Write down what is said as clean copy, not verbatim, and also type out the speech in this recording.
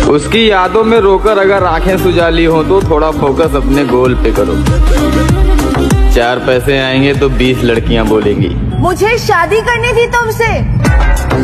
उसकी यादों में रोकर अगर आंखें सुजाली हो तो थोड़ा फोकस अपने गोल पे करो। 4 पैसे आएंगे तो 20 लड़कियां बोलेंगी मुझे शादी करनी थी तुमसे।